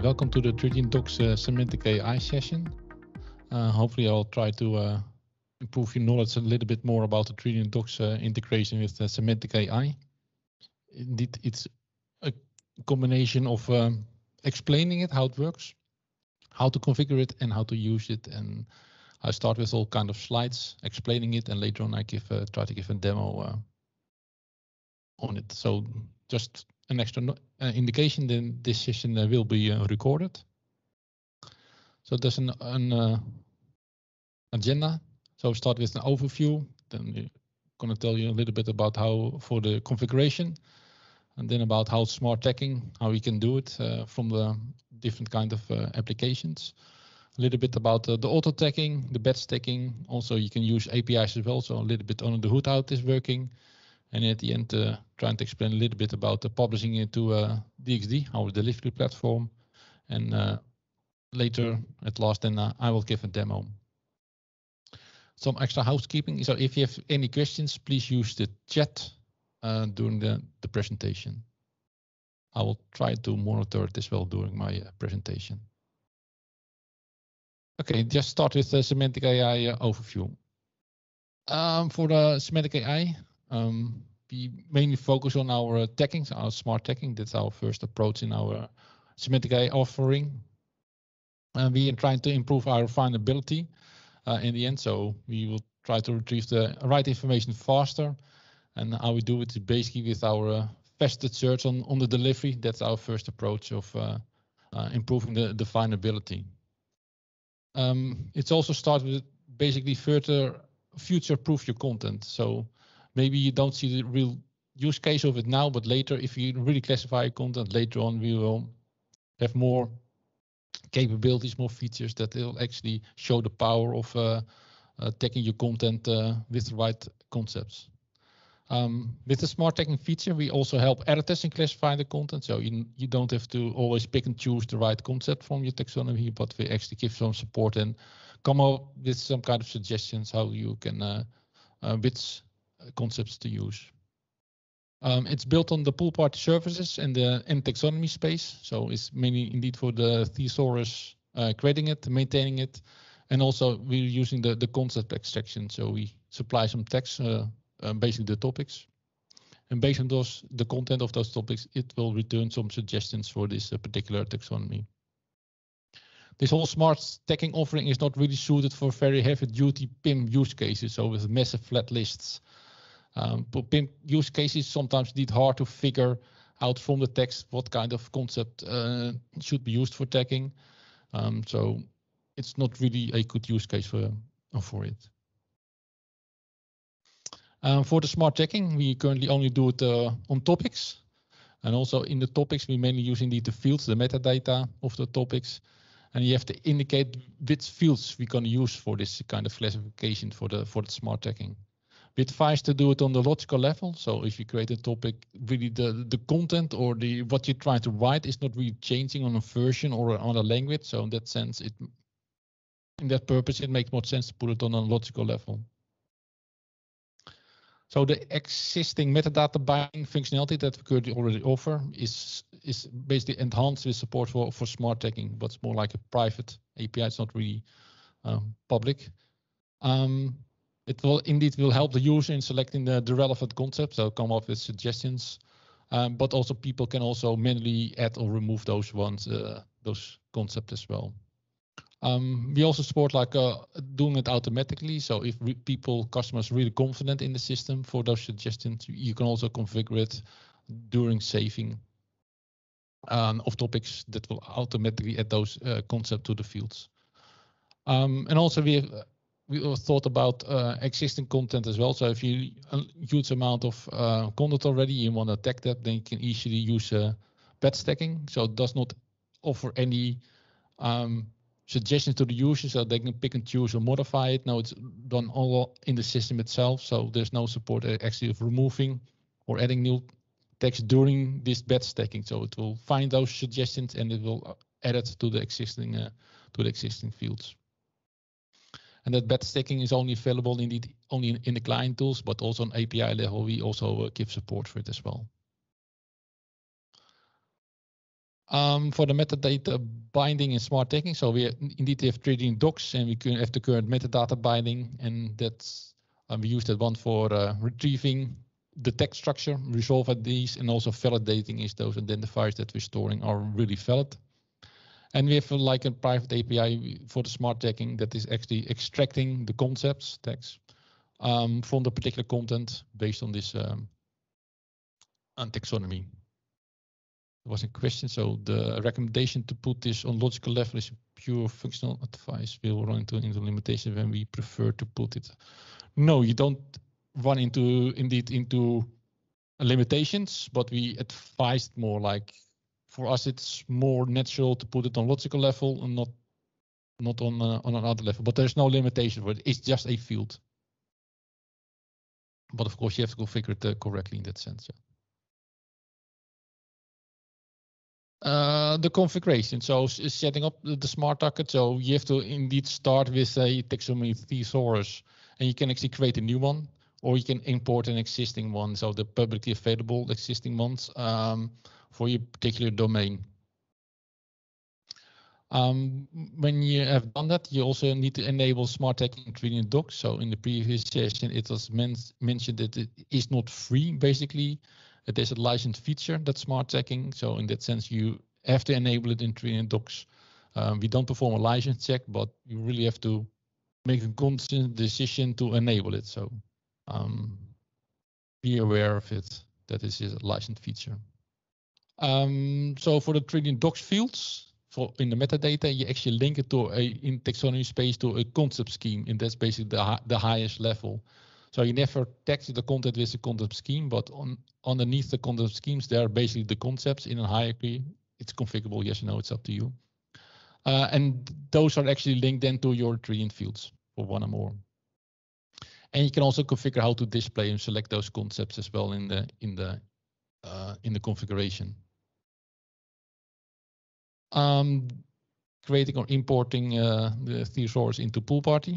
welcome to the 3D Docs Semantic AI session. Hopefully I'll try to improve your knowledge a little bit more about the 3D Docs integration with Semantic AI. Indeed, it's a combination of explaining it, how it works, how to configure it, and how to use it. And I start with all kind of slides explaining it, and later on I try to give a demo on it. So just an extra indication, then this session will be recorded. So there's an agenda. So start with an overview, then we're going to tell you a little bit about how for the configuration, and then about how smart tagging, how you can do it from the different kind of applications. A little bit about the auto tagging, the batch tagging. Also, you can use APIs as well. So a little bit under the hood how it is working. And at the end, trying to explain a little bit about the publishing into DXD, our delivery platform. And later, at last, then I will give a demo. Some extra housekeeping. So if you have any questions, please use the chat during the presentation. I will try to monitor it as well during my presentation. Okay, just start with the Semantic AI overview. For the Semantic AI, we mainly focus on our tagging, our smart tagging. That's our first approach in our Semantic AI offering. We are trying to improve our findability in the end. So we will try to retrieve the right information faster. And how we do it is basically with our faceted search on the delivery. That's our first approach of improving the findability. It's also started with basically further future-proof your content. So maybe you don't see the real use case of it now, but later, if you really classify your content, later on we will have more capabilities, more features that will actually show the power of tagging your content with the right concepts. With the smart tagging feature, we also help editors in classifying the content. So you don't have to always pick and choose the right concept from your taxonomy, but we actually give some support and come up with some kind of suggestions how you can which concepts to use. It's built on the pool party services and the taxonomy space. So it's mainly indeed for the thesaurus creating it, maintaining it, and also we're using the concept extraction. So we supply some text. Basically the topics, and based on the content of those topics, it will return some suggestions for this particular taxonomy. This whole smart tagging offering is not really suited for very heavy duty PIM use cases, so with massive flat lists. But PIM use cases sometimes indeed hard to figure out from the text what kind of concept should be used for tagging. So it's not really a good use case for it. For the smart tagging, we currently only do it on topics. And also in the topics, we mainly use indeed the fields, the metadata of the topics. And you have to indicate which fields we're going to use for this kind of classification for the smart tagging. We advise to do it on the logical level. So if you create a topic, really the content or what you're trying to write is not really changing on a version or on a language. So in that sense, in that purpose, it makes more sense to put it on a logical level. So the existing metadata binding functionality that we currently already offer is basically enhanced with support for smart tagging, but it's more like a private API. It's not really public. It will help the user in selecting the relevant concepts. So come up with suggestions, but also people can also manually add or remove those concepts as well. We also support like doing it automatically. So if customers really confident in the system for those suggestions, you can also configure it during saving of topics that will automatically add those concepts to the fields. And also we thought about existing content as well. So if you huge amount of content already, you want to tag that, then you can easily use batch tagging. So it does not offer any suggestions to the user so they can pick and choose or modify it. No, it's done all in the system itself. So there's no support actually of removing or adding new text during this batch tagging. So it will find those suggestions and it will add it to the existing fields. And that batch tagging is only available indeed only in the client tools, but also on API level, we also give support for it as well. For the metadata binding in smart tagging, so we indeed have 3D docs, and we can have the current metadata binding, and that's we use that one for retrieving the text structure, resolve IDs, and also validating if those identifiers that we're storing are really valid. And we have like a private API for the smart tagging that is actually extracting the concepts tags from the particular content based on this taxonomy. There was a question, so the recommendation to put this on logical level is pure functional advice. We will run into limitation when we prefer to put it. No, you don't run into limitations, but we advised more like, for us it's more natural to put it on logical level and not on another level. But there's no limitation for it. It's just a field. But of course you have to configure it correctly in that sense. Yeah. The configuration, so setting up the smart target. So you have to indeed start with a taxonomy thesaurus, and you can actually create a new one, or you can import an existing one. So the publicly available existing ones for your particular domain. When you have done that, you also need to enable smart tagging in 3D docs. So in the previous session, it was mentioned that it is not free, basically. There's a licensed feature, that's smart tagging. So in that sense, you have to enable it in 3D docs. We don't perform a license check, but you really have to make a constant decision to enable it. So be aware of it, that this is a licensed feature. So for the 3D docs fields, in the metadata, you actually link it to in taxonomy space to a concept scheme, and that's basically the highest level. So you never text the content with the concept scheme, but underneath the concept schemes, there are basically the concepts in a hierarchy. It's configurable, yes or no, it's up to you. And those are actually linked then to your 3D fields for one or more. And you can also configure how to display and select those concepts as well in the configuration. Creating or importing the thesaurus into Pool Party.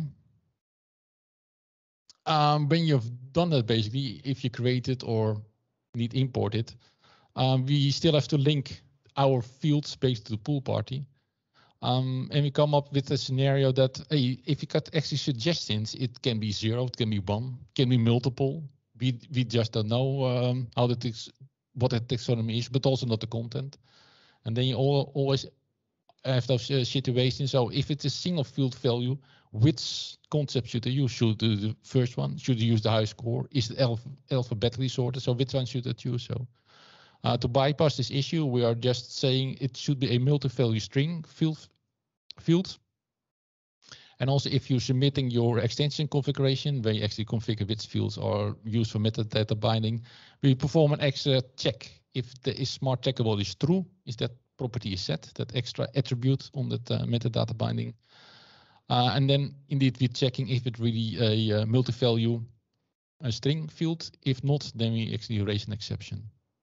When you've done that, basically, if you create it or need import it, we still have to link our fields based to the Pool Party. And we come up with a scenario that, hey, if you got actually suggestions, it can be 0, it can be 1, it can be multiple. We just don't know what the taxonomy is, but also not the content. And then you always have those situations. So if it's a single field value, which concept should you use? Should you do the first one? Should you use the highest score? Is it alphabetically sorted? So which one should I choose? So to bypass this issue, we are just saying it should be a multi-value string field. And also, if you're submitting your extension configuration, where you actually configure which fields are used for metadata binding, we perform an extra check. If the smart taggable is true, is that property is set, that extra attribute on that metadata binding. And then indeed we're checking if it's really a multi-value string field. If not, then we actually raise an exception.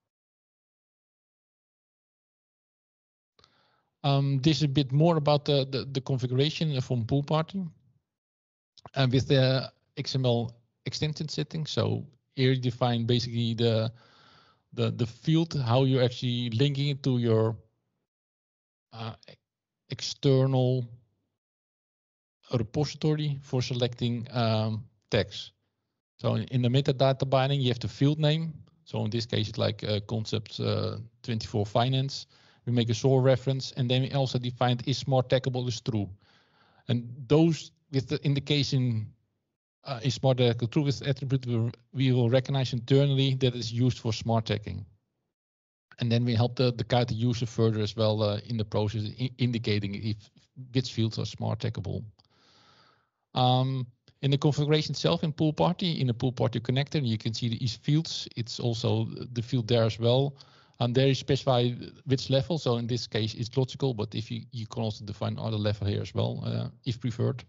This is a bit more about the configuration from Pool Party. And with the XML extension setting, so here you define basically the field, how you're actually linking it to your external repository for selecting tags. So in the metadata binding, you have the field name. So in this case, it's like concept 24 finance. We make a SOAR reference, and then we also define is smart taggable is true. And those with the indication is smart taggable true with attribute, we will recognize internally that is used for smart tagging. And then we help the guide the user further as well in the process, indicating if which fields are smart taggable. In the configuration itself in Pool Party, in the Pool Party connector, you can see these fields. It's also the field there as well. And there you specify which level. So in this case, it's logical, but if you can also define other level here as well, if preferred.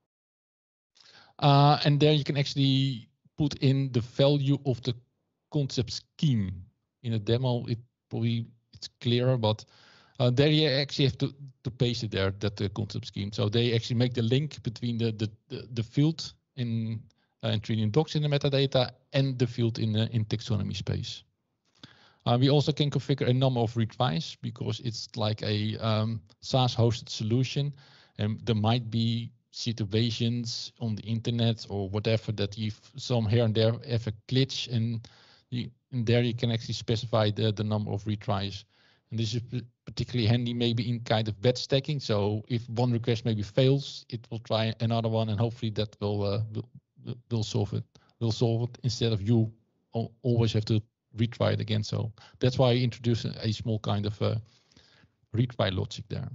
And there you can actually put in the value of the concept scheme. In a demo, it's clearer, but there you actually have to paste it there, that concept scheme. So they actually make the link between the field in 3D docs in the metadata and the field in taxonomy space. We also can configure a number of retries because it's like a SaaS hosted solution, and there might be situations on the internet or whatever that you some here and there have a glitch, and there you can actually specify the number of retries. And this is particularly handy maybe in kind of batch stacking. So if one request maybe fails, it will try another one, and hopefully that will solve it. Will solve it instead of you always have to retry it again. So that's why I introduced a small kind of retry logic there.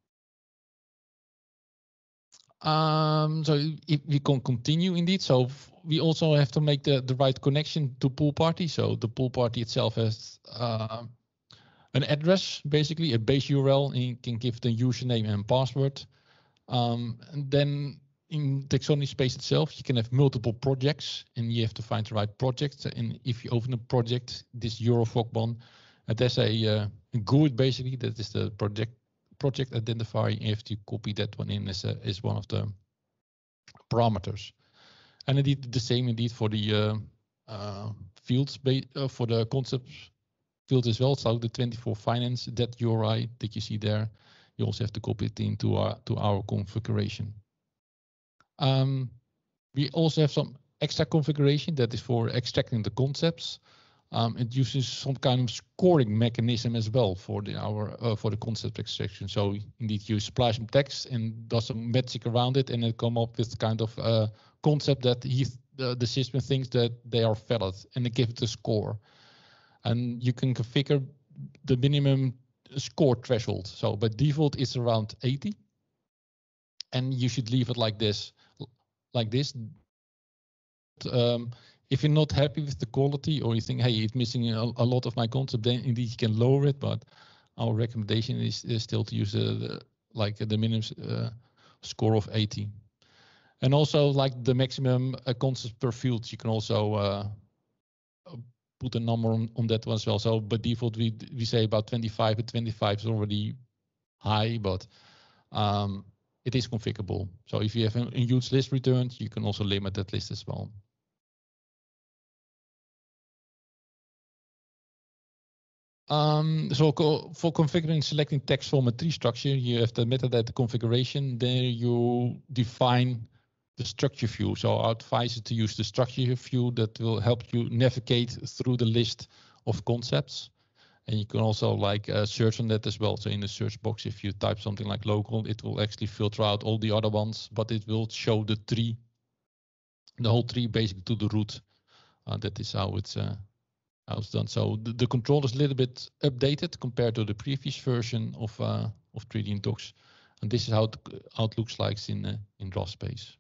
So if we can continue indeed. So we also have to make the right connection to pool party. So the pool party itself has an address, basically a base URL, and you can give the username and password. And then in Taxonomy space itself, you can have multiple projects, and you have to find the right project. And if you open a project, this Eurofogbon, there's a GUID basically, that is the project identifier. You have to copy that one in as one of the parameters. And indeed the same indeed for the fields for the concepts field as well. So the 24 finance, that URI that you see there, you also have to copy it into our configuration. We also have some extra configuration that is for extracting the concepts. It uses some kind of scoring mechanism as well for the concept extraction. So indeed you splice some text and does some magic around it, and it come up with kind of concept that the system thinks that they are valid, and they give it a score. And you can configure the minimum score threshold. So by default, it's around 80. And you should leave it like this. If you're not happy with the quality, or you think, hey, it's missing a lot of my concept, then indeed you can lower it. But our recommendation is still to use the minimum score of 80. And also like the maximum concepts per field, you can also put a number on that one as well. So by default, we say about 25, but 25 is already high, but it is configurable. So if you have a huge list returns, you can also limit that list as well. So for configuring selecting text format tree structure, you have the metadata configuration. There you define the structure view. So I advise you to use the structure view that will help you navigate through the list of concepts. And you can also search on that as well. So in the search box, if you type something like local, it will actually filter out all the other ones, but it will show the tree, the whole tree basically to the root. That is how it's done. So the control is a little bit updated compared to the previous version of 3D in Docs. And this is how it looks like in DraftSpace.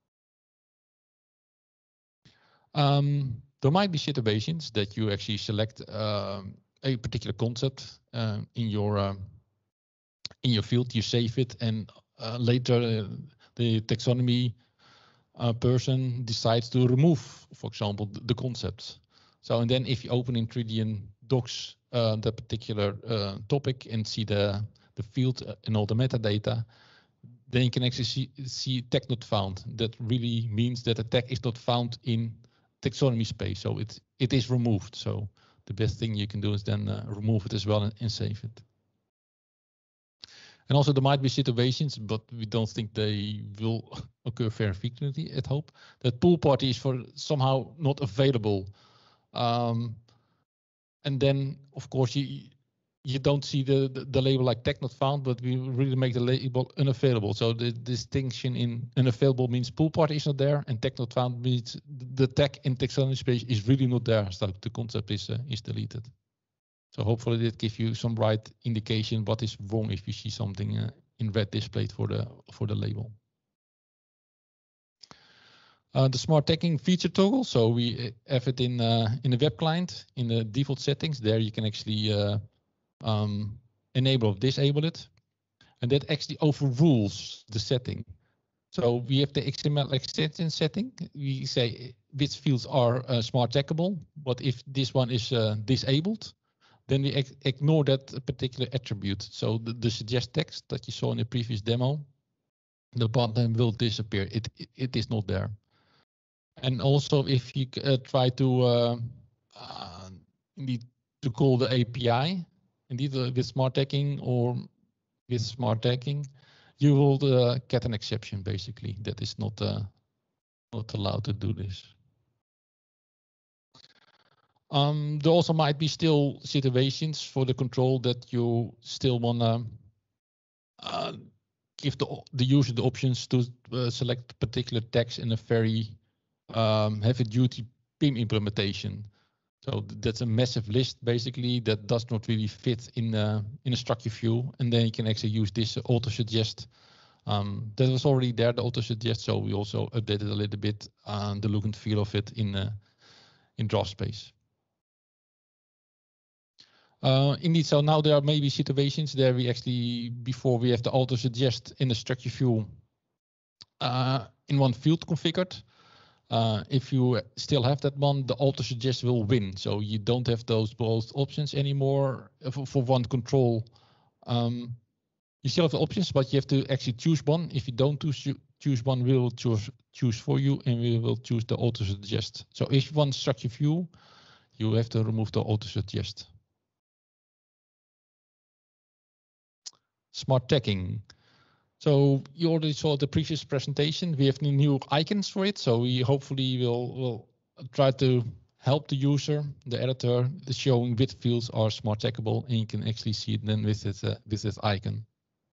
There might be situations that you actually select a particular concept in your field, you save it, and later the taxonomy person decides to remove, for example, the concept. So, and then if you open in 3D in Docs the particular topic and see the field and all the metadata, then you can actually see tag not found. That really means that the tag is not found in taxonomy space, so it is removed. So the best thing you can do is then remove it as well and save it. And also there might be situations, but we don't think they will occur very frequently at Hope, that pool party is somehow not available. And then of course you don't see the label like tag not found, but we really make the label unavailable. So the distinction in unavailable means pool party is not there, and tag not found means the tag in taxonomy space is really not there. So the concept is deleted. So hopefully that gives you some right indication what is wrong if you see something in red displayed for the label. The smart tagging feature toggle. So we have it in the web client in the default settings. There you can actually enable or disable it, and that actually overrules the setting. So we have the XML extension setting. We say which fields are smart taggable, but if this one is disabled, then we ignore that particular attribute. So the suggest text that you saw in the previous demo, the button will disappear. It is not there. And also if you try to indeed to call the API, indeed with smart tagging or with smart tagging, you will get an exception basically that is not allowed to do this. There also might be still situations for the control that you still want to give the user the options to select particular tags in a very heavy-duty PIM implementation. So that's a massive list basically that does not really fit in a structure view, and then you can actually use this auto suggest. That was already there, the auto suggest, so we also updated a little bit the look and feel of it in DraftSpace. Indeed, so now there are maybe situations there we actually, before we have the auto suggest in the structure view in one field configured. If you still have that one, the auto suggest will win. So you don't have those both options anymore for one control. You still have the options, but you have to actually choose one. If you don't choose one, we will choose for you, and we will choose the auto suggest. So if you want structure view, you have to remove the auto suggest. Smart tagging. So you already saw the previous presentation. We have new icons for it. So we hopefully will try to help the user, the editor, showing which fields are smart taggable, and you can actually see it then with this icon.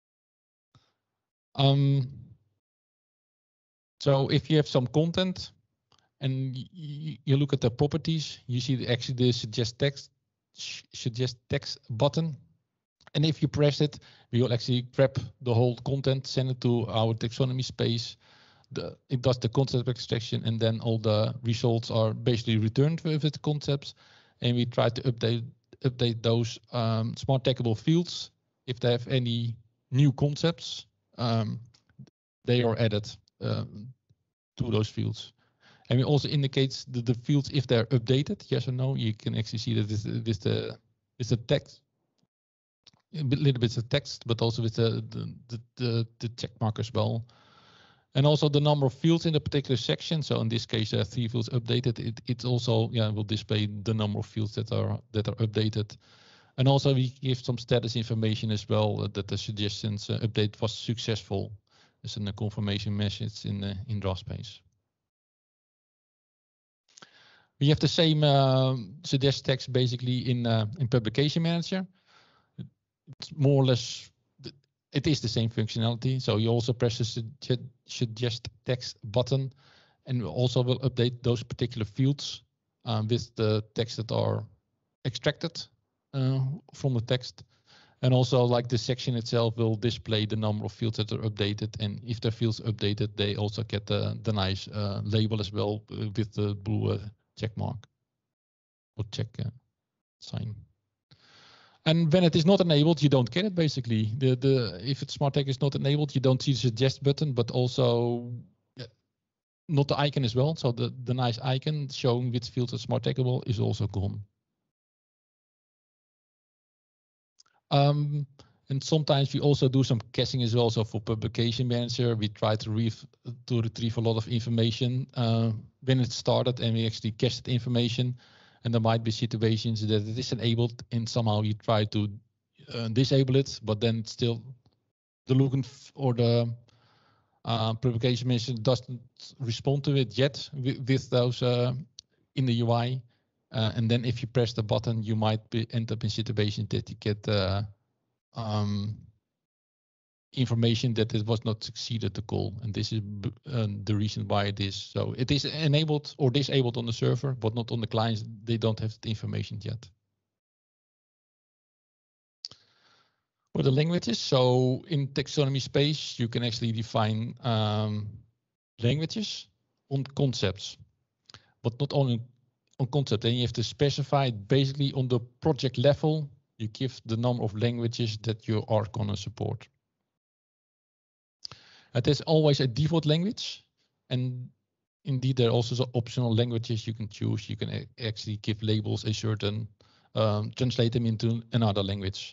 So if you have some content and you look at the properties, you see actually the suggest text button. And if you press it, we will actually grab the whole content, send it to our taxonomy space. It does the concept extraction, and then all the results are basically returned with the concepts. And we try to update those smart taggable fields. If they have any new concepts, they are added to those fields. And we also indicate the fields if they're updated, yes or no. You can actually see that this the text. A little bit of text, but also with the check mark as well. And also the number of fields in the particular section. So in this case, 3 fields updated. It also will display the number of fields that are updated. And also we give some status information as well that the suggestions update was successful. It's a confirmation message in DraftSpace. We have the same suggest text basically in Publication Manager. It's more or less, it is the same functionality. So you also press the suggest text button, and also will update those particular fields with the text that are extracted from the text. And also like the section itself will display the number of fields that are updated. And if the fields updated, they also get the nice label as well with the blue check mark or check sign. And when it is not enabled, you don't get it basically. If it's smart tag is not enabled, you don't see the suggest button, but also not the icon as well. So the nice icon showing which fields are smart taggable is also gone. And sometimes we also do some caching as well. So for Publication Manager, we try to retrieve a lot of information when it started, and we actually cache the information. And there might be situations that it is enabled and somehow you try to disable it, but then still the look or the Publication Manager doesn't respond to it yet with those in the UI. And then if you press the button, you might end up in situations that you get information that it was not succeeded to call, and this is the reason why it is. So it is enabled or disabled on the server, but not on the clients. They don't have the information yet. For the languages, so in taxonomy space, you can actually define languages on concepts, but not only on concept. Then you have to specify it basically on the project level. You give the number of languages that you are going to support. There's always a default language, and indeed there are also some optional languages you can choose. You can actually give labels a certain, translate them into another language.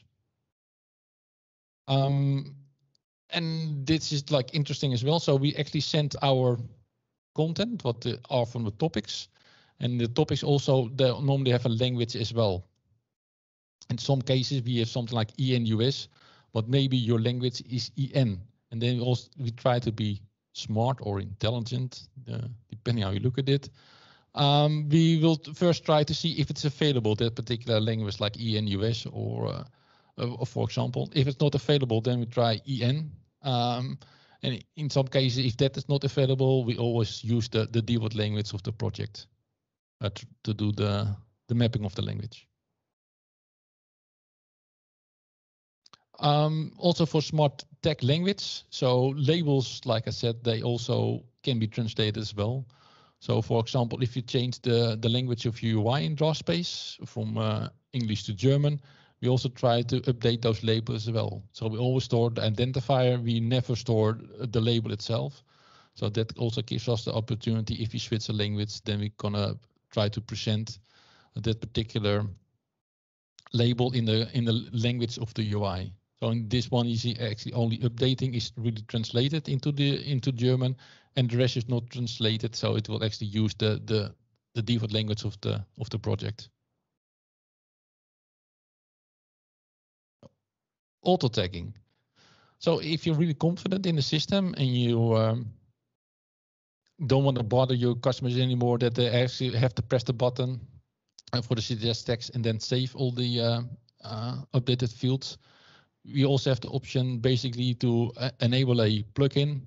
And this is like interesting as well. So we actually sent our content, what are from the topics, and the topics also they normally have a language as well. In some cases, we have something like EN-US, but maybe your language is EN. And then we try to be smart or intelligent, depending how you look at it. We will first try to see if it's available, that particular language like EN-US or for example. If it's not available, then we try EN. And in some cases, if that is not available, we always use the default language of the project to do the mapping of the language. Also for smart tech language, so labels, like I said, they also can be translated as well. So for example, if you change the language of your UI in DrawSpace from English to German, we also try to update those labels as well. So we always store the identifier, we never store the label itself. So that also gives us the opportunity, if you switch a language, then we're gonna try to present that particular label in the language of the UI. So in this one, you see actually only updating is really translated into German, and the rest is not translated. So it will actually use the default language of the project. Auto tagging. So if you're really confident in the system and you don't want to bother your customers anymore, that they actually have to press the button for the CSS text and then save all the updated fields. We also have the option basically to enable a plugin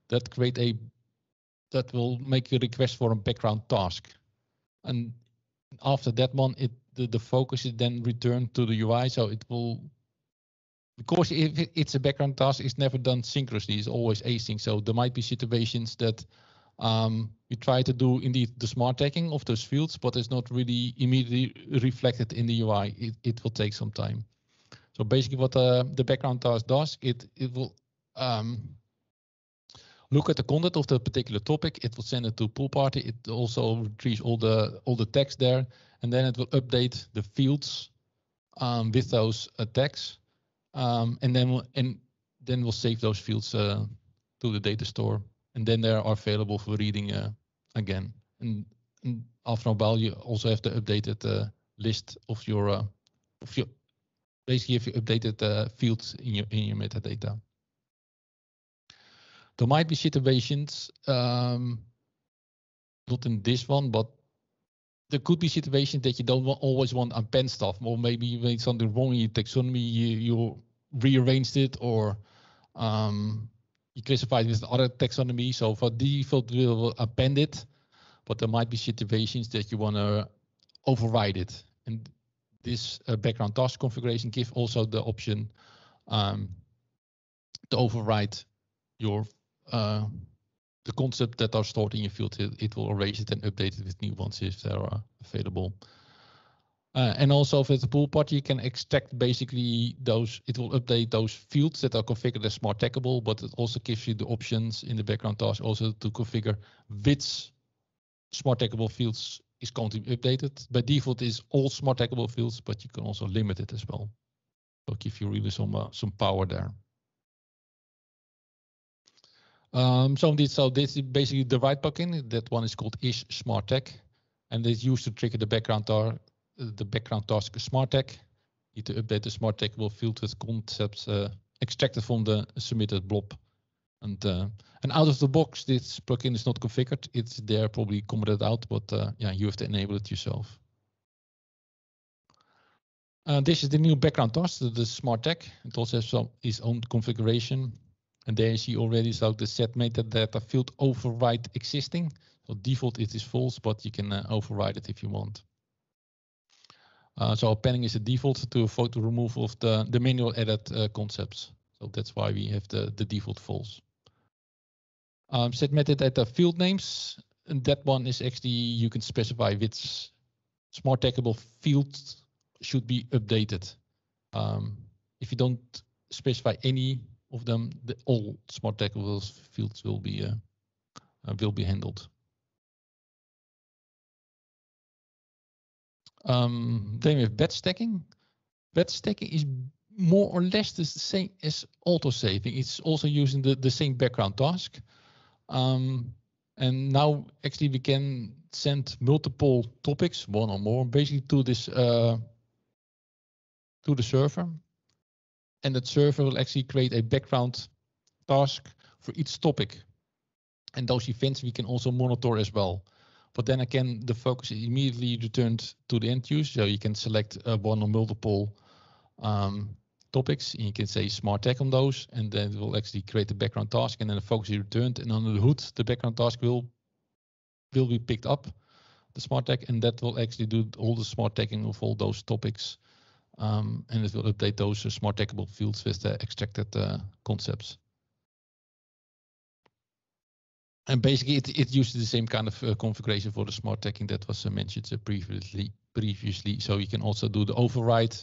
that will make a request for a background task. And after that one, the focus is then returned to the UI. So it will, because if it's a background task, it's never done synchronously. It's always async. So there might be situations that we try to do indeed the smart tagging of those fields, but it's not really immediately reflected in the UI. It will take some time. So basically what the background task does, it will look at the content of the particular topic. It will send it to Pool Party. It also retrieves all the text there, and then it will update the fields with those tags, and then we'll save those fields to the data store, and then they are available for reading again. And after a while, you also have the updated list of your basically if you updated fields in your metadata. There might be situations, not in this one, but there could be situations that you don't always want to append stuff, or maybe you made something wrong in your taxonomy, you rearranged it, or you classified it with other taxonomy. So for default, we'll append it, but there might be situations that you want to override it. And this background task configuration gives also the option to override your the concept that are stored in your field. It will erase it and update it with new ones if they are available. And also with the Pool Party, you can extract basically those. It will update those fields that are configured as smart taggable, but it also gives you the options in the background task also to configure which smart taggable fields is going to be updated. By default is all smart taggable fields, but you can also limit it as well. So give you really some power there. So this is basically the right plugin. That one is called Is Smart Tag, and it's used to trigger the background task smart tag. You need to update the smart taggable field with concepts extracted from the submitted blob. And out of the box, this plugin is not configured. It's there, probably commented out, but yeah, you have to enable it yourself. This is the new background task, the smart tag. It also has its own configuration. And there you see already, so the set metadata field override existing. So default it is false, but you can override it if you want. So appending is a default to avoid the removal of the manual edit concepts. So that's why we have the default false. Set metadata field names, and that one is actually, you can specify which smart taggable fields should be updated. If you don't specify any of them, all smart taggable fields will be handled. Then we have batch stacking. Batch stacking is more or less the same as auto-saving. It's also using the same background task. And now actually we can send multiple topics, one or more, basically to this to the server. And that server will actually create a background task for each topic. And those events we can also monitor as well. But then again, the focus is immediately returned to the end user. So you can select one or multiple topics, and you can say smart tag on those, and then it will actually create the background task, and then the focus is returned, and under the hood, the background task will be picked up, the smart tag, and that will actually do all the smart tagging of all those topics, and it will update those smart taggable fields with the extracted concepts. And basically, it uses the same kind of configuration for the smart tagging that was mentioned previously. So you can also do the override.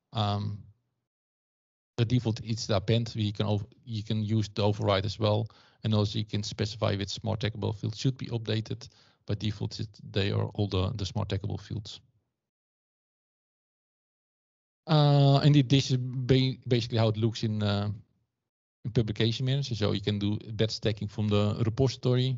The default is the append. You can use the override as well, and also you can specify which smart taggable fields should be updated. By default, they are all the smart taggable fields. Indeed, this is basically how it looks in Publication Manager. So you can do batch stacking from the repository.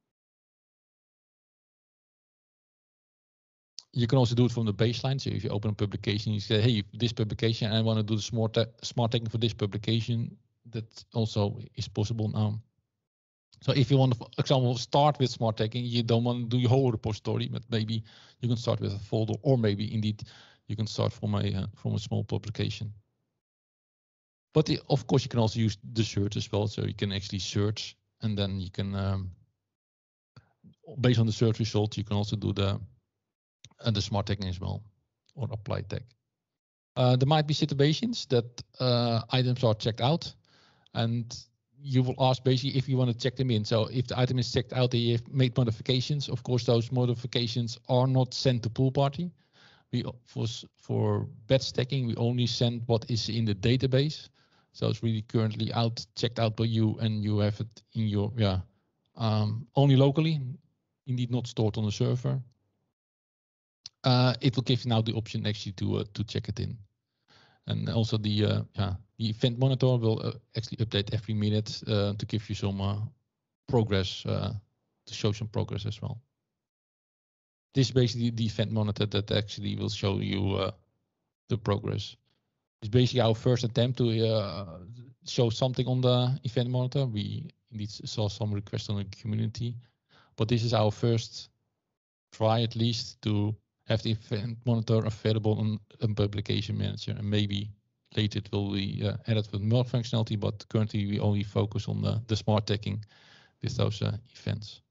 You can also do it from the baseline. So if you open a publication, you say, hey, this publication, I want to do the smart tagging for this publication. That also is possible now. So if you want to, for example, start with smart tagging, you don't want to do your whole repository, but maybe you can start with a folder, or maybe indeed you can start from a small publication. But of course, you can also use the search as well. So you can actually search, and then you can, based on the search results, you can also do the smart tagging as well, or apply tag. There might be situations that items are checked out, and you will ask basically if you want to check them in. So if the item is checked out and you have made modifications, of course those modifications are not sent to pool party. For batch stacking, we only send what is in the database. So it's really currently checked out by you, and you have it in your only locally, indeed not stored on the server. It will give you now the option actually to check it in, and also the event monitor will actually update every minute to give you some progress, to show some progress as well. This is basically the event monitor that actually will show you the progress. It's basically our first attempt to show something on the event monitor. We indeed saw some requests on the community, but this is our first try, at least, to have the event monitor available on a Publication Manager, and maybe later it will be added with more functionality, but currently we only focus on the smart tagging with those events.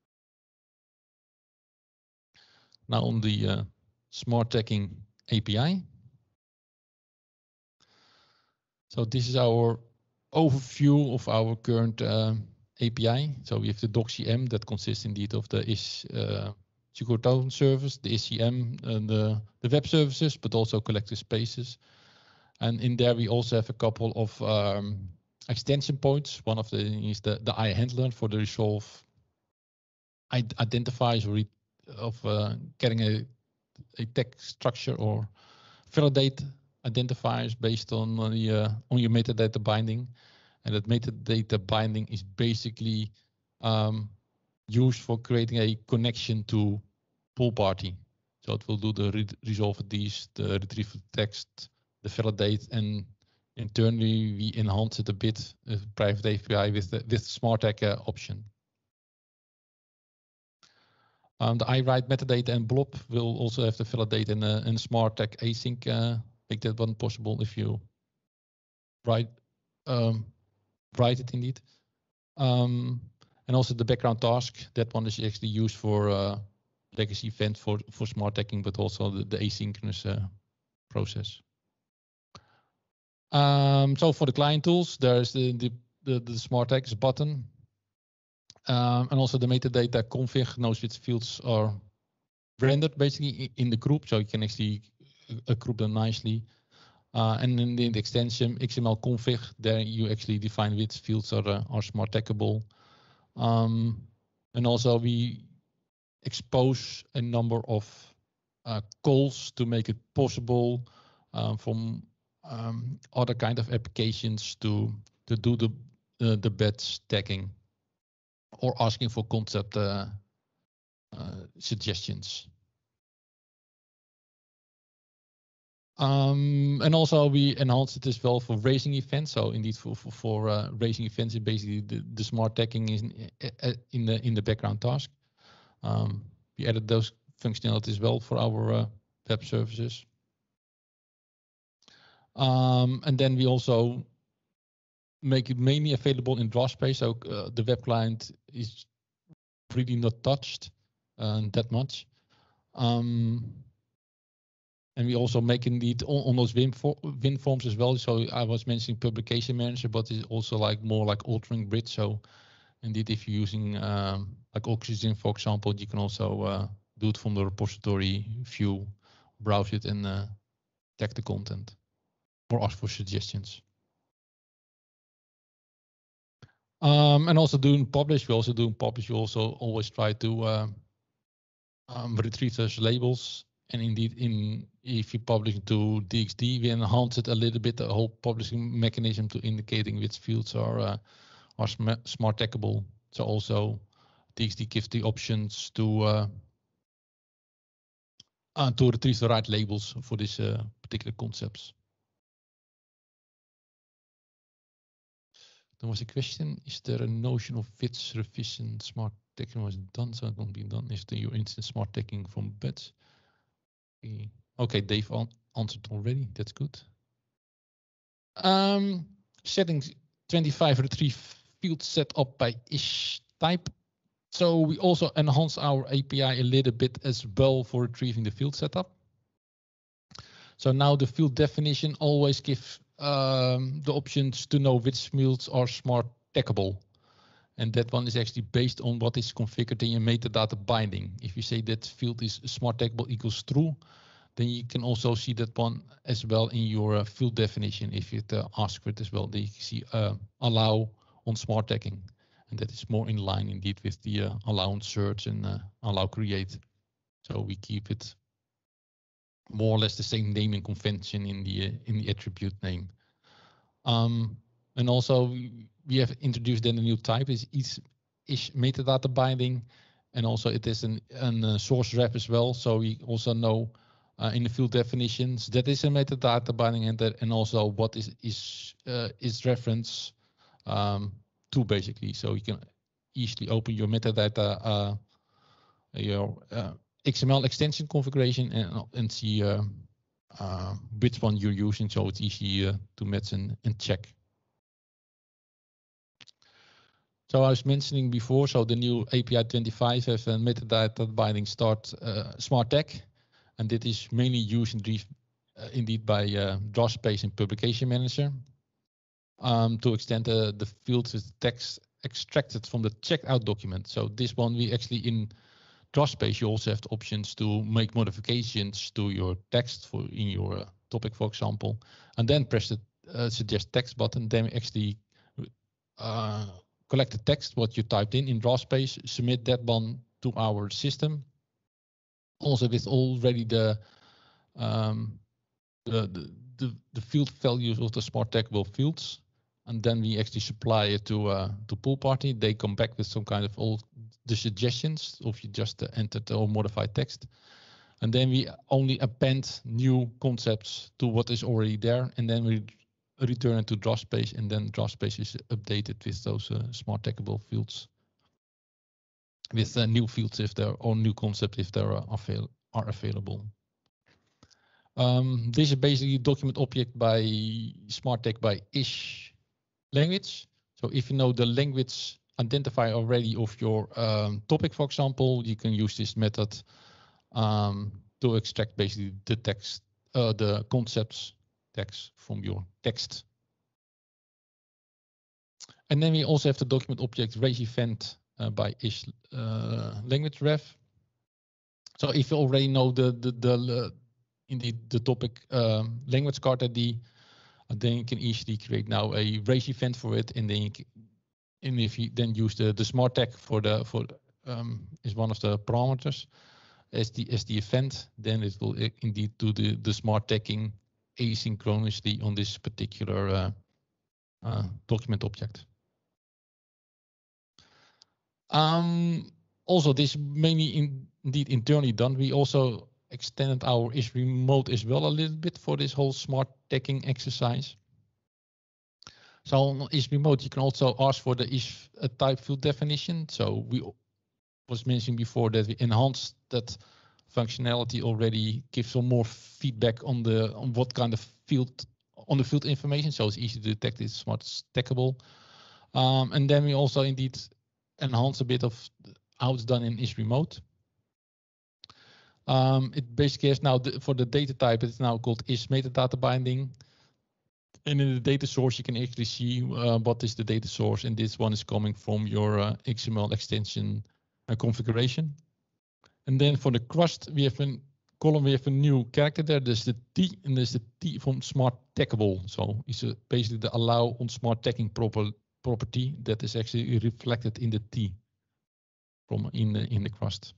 Now on the smart tagging API. So this is our overview of our current API. So we have the DocCM that consists indeed of the Chicotown service, the SCM, and the web services, but also collective spaces. And in there we also have a couple of extension points. One of them is the iHandler for the resolve identifiers of getting a text structure or validate identifiers based on your metadata binding. And that metadata binding is basically used for creating a connection to pool party. So it will do the resolve these, the retrieve the text, the validate, and internally we enhance it a bit, private API with the smart tag option. The iWrite metadata and blob will also have the validate and smart tag async. Make that one possible if you write it indeed. And also the background task, that one is actually used for legacy event for smart tagging, but also the asynchronous process. So for the client tools, there's the smart tags button. And also the metadata config knows which fields are rendered basically in the group, so you can actually group them nicely. And in the extension XML config, there you actually define which fields are smart taggable. And also we expose a number of calls to make it possible from other kind of applications to do the batch tagging or asking for concept suggestions. And also we enhanced it as well for racing events. So indeed for racing events, it basically the smart tagging is in the background task. We added those functionalities as well for our web services. And then we also make it mainly available in DrawSpace. So the web client is really not touched that much. And we also make indeed on those Win forms as well. So I was mentioning publication manager, but it's also like more like altering grid. So indeed, if you're using like Oxygen, for example, you can also do it from the repository view, browse it, and tag the content or ask for suggestions. And also doing publish, we also always try to retrieve those labels. And indeed, if you publish to DXD, we enhance it a little bit, the whole publishing mechanism to indicating which fields are smart taggable. So also DXD gives the options to retrieve the right labels for these particular concepts. There was a question: is there a notion of which revision smart tagging was done? So it won't be done. Is your instance smart tagging from batch? Okay, Dave answered already. That's good. Settings 25 retrieve field set up by ish type. So we also enhance our API a little bit as well for retrieving the field setup. So now the field definition always gives the options to know which fields are smart taggable. And that one is actually based on what is configured in your metadata binding. If you say that field is smart taggable equals true, then you can also see that one as well in your field definition. If you ask for it as well, then you can see allow on smart tagging. And that is more in line indeed with the allow on search and allow create. So we keep it more or less the same naming convention in the attribute name. And also we have introduced then a new type is metadata binding, and also it is a source ref as well. So we also know in the field definitions that is a metadata binding, and also what is reference to basically. So you can easily open your metadata, your XML extension configuration and see which one you're using. So it's easy to match and check. So I was mentioning before, so the new API 25 has a metadata binding start smart tag, and it is mainly used indeed by DrawSpace and Publication Manager to extend the fields with text extracted from the checked out document. So this one we actually in DrawSpace you also have the options to make modifications to your text in your topic, for example, and then press the suggest text button. Then we actually collect the text, what you typed in DrawSpace, submit that one to our system. Also with already the field values of the smart taggable fields, and then we actually supply it to Pool Party. They come back with some kind of all the suggestions of you just entered or modified text, and then we only append new concepts to what is already there, and then we return it to DrawSpace, and then DrawSpace is updated with those smart taggable fields, with new fields if there or new concepts if there are available. This is basically document object by smart tag by ish language. So if you know the language identifier already of your topic, for example, you can use this method to extract basically the text, the concepts text from your text. And then we also have the document object raise event by ish language ref. So if you already know indeed the topic language card ID, then you can easily create now a raise event for it, and then if you then use the smart tag is one of the parameters as the event, then it will indeed do the smart tagging asynchronously on this particular document object. Also, this mainly indeed internally done. We also extended our is remote as well a little bit for this whole smart tagging exercise. So on is remote, you can also ask for the is type field definition. So we was mentioning before that we enhanced that functionality already, give some more feedback on what kind of field on the field information. So it's easy to detect it's smart stackable. And then we also indeed enhance a bit of how it's done in is remote. It basically has now for the data type, it's now called is metadata binding. And in the data source, you can actually see what is the data source. And this one is coming from your XML extension configuration. And then for the crust, we have a column, we have a new character there. There's the T, and there's the T from smart taggable. So it's basically the allow on smart tagging property that is actually reflected in the T from in the crust.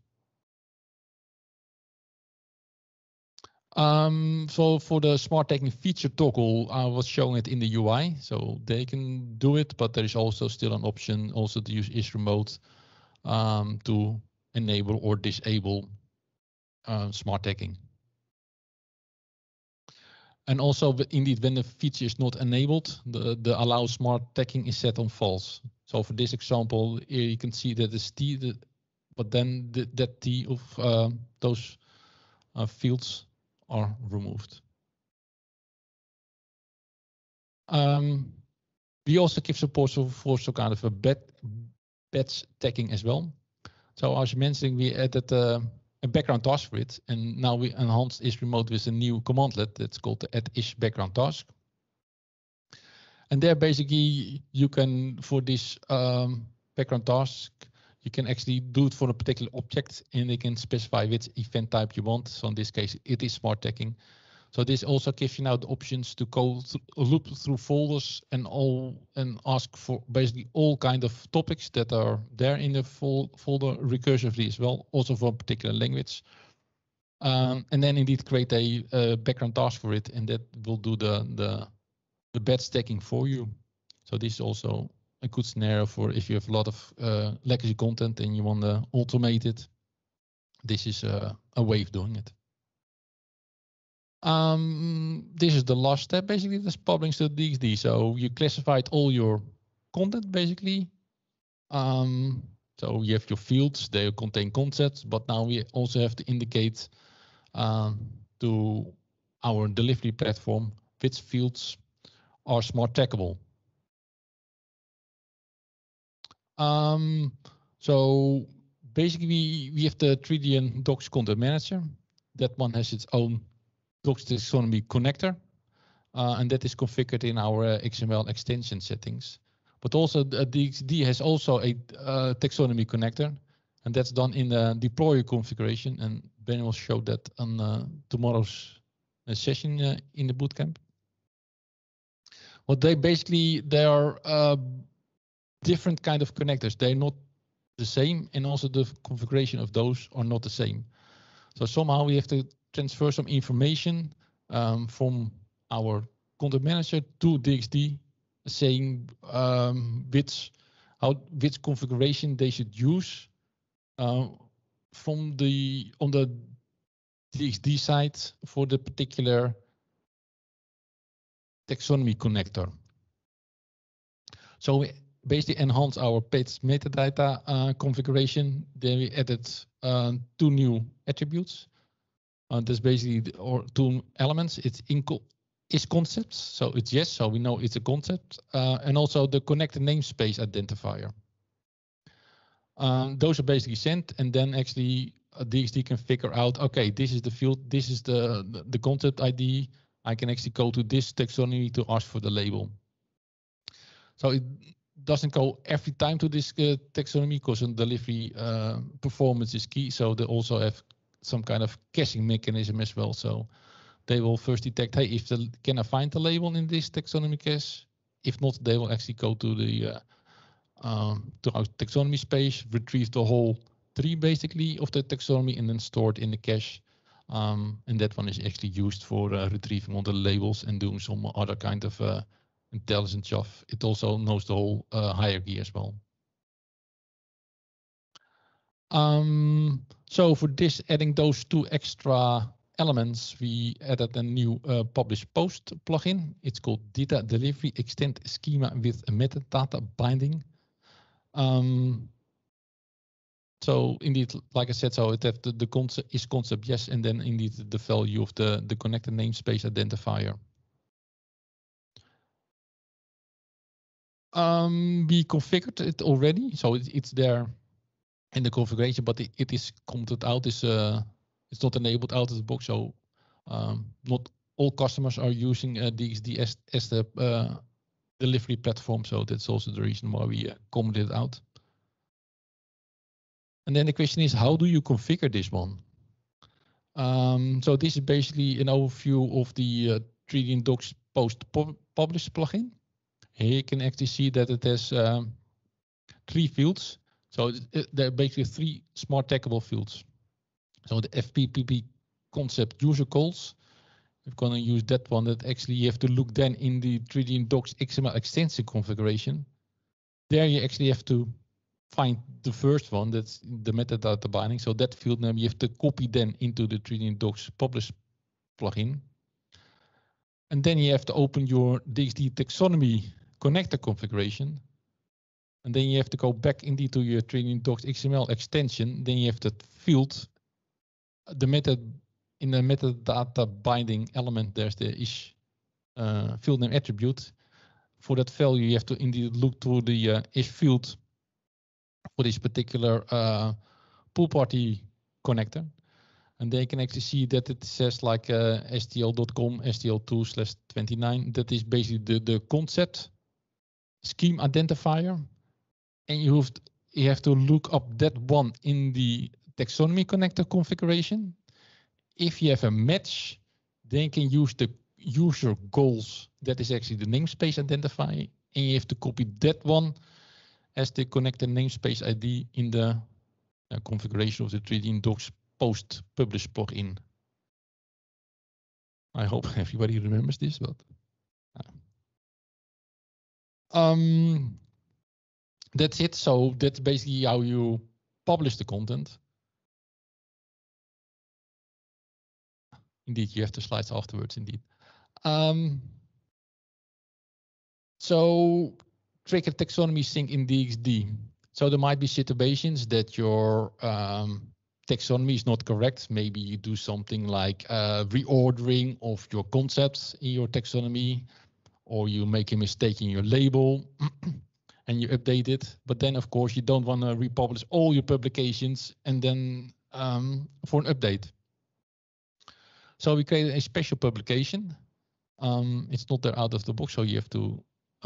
So for the smart tagging feature toggle, I was showing it in the UI, so they can do it, but there is also still an option also to use is remote to enable or disable smart tagging. And also, indeed, when the feature is not enabled, the allow smart tagging is set on false. So for this example, here you can see that it's T, but then that T of those fields are removed. We also give support for some kind of a batch tagging as well. So as mentioning, we added a background task for it, and now we enhanced is remote with a new commandlet that's called the add is background task. And there basically you can, for this background task, you can actually do it for a particular object, and you can specify which event type you want. So in this case, it is smart tagging. So this also gives you now the options to go loop through folders and ask for basically all kind of topics that are there in the folder recursively as well, also for a particular language. And then indeed create a background task for it, and that will do the batch tagging for you. So this is also a good scenario for if you have a lot of legacy content and you want to automate it. This is a way of doing it. This is the last step, basically, this publishing to DXD. So you classified all your content, basically. So you have your fields, they contain concepts, but now we also have to indicate to our delivery platform which fields are smart taggable. So basically, we have the 3D Docs Content Manager. That one has its own Docs taxonomy connector, and that is configured in our XML extension settings. But also DXD has also a taxonomy connector, and that's done in the deployer configuration. And Ben will show that on tomorrow's session in the bootcamp. What they are different kind of connectors. They're not the same, and also the configuration of those are not the same. So somehow we have to transfer some information from our content manager to DXD, saying which configuration they should use on the DXD side for the particular taxonomy connector. So we basically enhance our page metadata configuration. Then we added 2 new attributes. There's basically two elements. It's is concepts, so it's yes, so we know it's a concept, and also the connected namespace identifier. Those are basically sent, and then actually DXD can figure out, okay, this is the field, this is the concept ID. I can actually go to this taxonomy to ask for the label. So it doesn't go every time to this taxonomy because in delivery performance is key. So they also have some kind of caching mechanism as well. So they will first detect, hey, can I find the label in this taxonomy cache? If not, they will actually go to the to our taxonomy space, retrieve the whole tree basically of the taxonomy, and then store it in the cache. And that one is actually used for retrieving all the labels and doing some other kind of intelligent stuff. It also knows the whole hierarchy as well. So for this, adding those 2 extra elements, we added a new publish post plugin. It's called Data Delivery Extend Schema with a metadata binding. So indeed, like I said, so it have the concept is concept yes, and then indeed the value of the connected namespace identifier. We configured it already, so it's there in the configuration, but it is commented out. It's not enabled out of the box, so not all customers are using DXD as the delivery platform. So that's also the reason why we commented it out. And then the question is, how do you configure this one? So this is basically an overview of the 3D Docs Post Publish plugin. Here you can actually see that it has 3 fields. So there are basically 3 smart taggable fields. So the FPPP concept user calls. We're going to use that one. That actually you have to look then in the 3D Docs XML extension configuration. There you actually have to find the first one, that's the metadata binding. So that field name you have to copy then into the 3D Docs Publish plugin. And then you have to open your DXD taxonomy connector configuration. And then you have to go back indeed to your 3D Docs XML extension. Then you have that field, in the metadata binding element, there's the is field name attribute. For that value, you have to indeed look to the is field for this particular pool party connector. And they can actually see that it says like stl.com stl2/29. That is basically the concept scheme identifier. And you have to look up that one in the taxonomy connector configuration. If you have a match, then you can use the user goals. That is actually the namespace identifier. And you have to copy that one as the connector namespace ID in the configuration of the 3D Docs Post Publish plugin. I hope everybody remembers this, but that's it. So that's basically how you publish the content. Indeed, you have the slides afterwards, indeed. So trigger taxonomy sync in DXD. So there might be situations that your taxonomy is not correct. Maybe you do something like reordering of your concepts in your taxonomy, or you make a mistake in your label and you update it. But then, of course, you don't want to republish all your publications and then for an update. So we created a special publication. It's not there out of the box, so you have to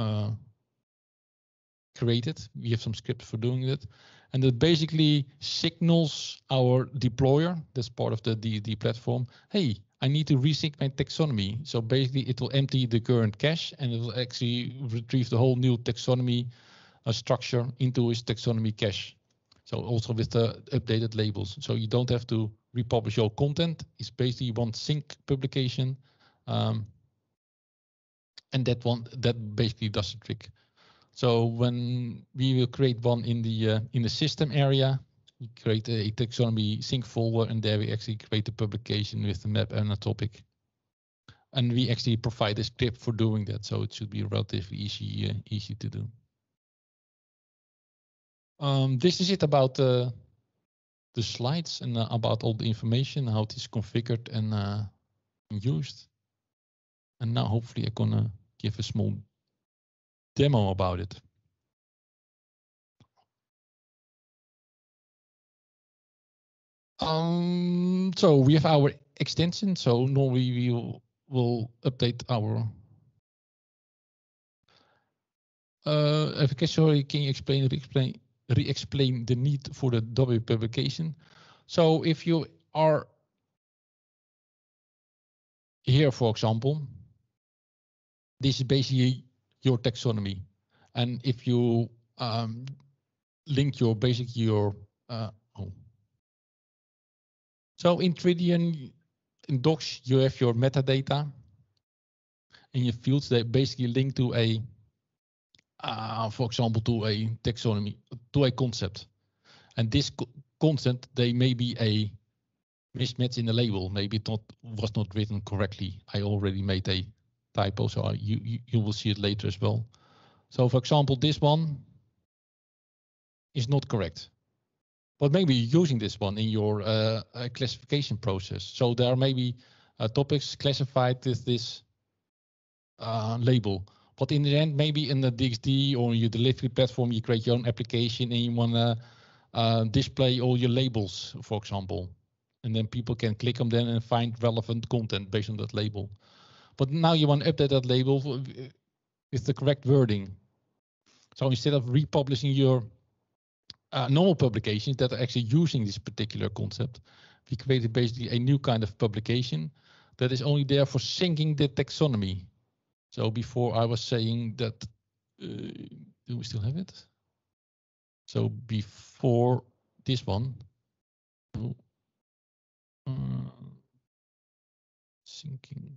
create it. We have some scripts for doing it. And it basically signals our deployer, that's part of the DXD platform, hey, I need to resync my taxonomy. So basically it will empty the current cache and it will actually retrieve the whole new taxonomy structure into its taxonomy cache. So also with the updated labels. So you don't have to republish your content. It's basically one sync publication. And that basically does the trick. So when we will create one in the system area, we create a taxonomy sync folder, and there we actually create the publication with the map and a topic. And we actually provide a script for doing that, so it should be relatively easy to do. This is it about the slides and about all the information, how it is configured and used. And now hopefully I'm gonna give a small demo about it. So we have our extension. So normally we will update our sorry, can you re-explain the need for the W publication? So if you are here, for example, this is basically your taxonomy. And if you link your so in 3D and in Docs, you have your metadata and your fields that basically link to a, for example, to a taxonomy, to a concept. And this content, they may be a mismatch in the label. Maybe it was not written correctly. I already made a typo, so you will see it later as well. So for example, this one is not correct. But maybe you're using this one in your classification process. So there are maybe topics classified with this label. But in the end, maybe in the DXD or your delivery platform, you create your own application and you want to display all your labels, for example. And then people can click on them and find relevant content based on that label. But now you want to update that label with the correct wording. So instead of republishing your normal publications that are actually using this particular concept, we created basically a new kind of publication that is only there for syncing the taxonomy. So before I was saying that, do we still have it? So before this one, syncing.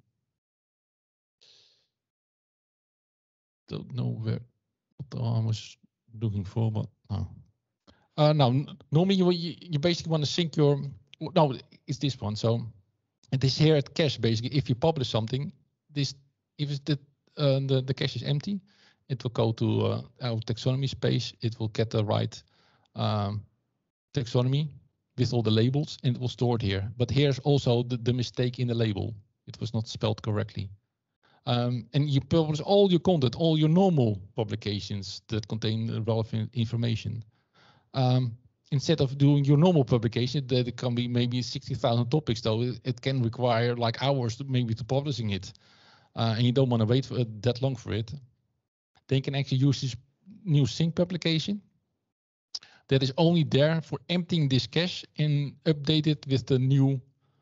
Don't know what I was looking for, but no. Now, normally you basically want to sync your, no, it's this one. So it is here at cache, basically, if you publish something, this, if the cache is empty, it will go to our taxonomy space. It will get the right taxonomy with all the labels, and it will store it here. But here's also the mistake in the label. It was not spelled correctly. And you publish all your content, all your normal publications that contain relevant information. Instead of doing your normal publication, that it can be maybe 60,000 topics, though it can require like hours maybe to publishing it. And you don't want to wait for that long for it. They can actually use this new sync publication that is only there for emptying this cache and update it with the new,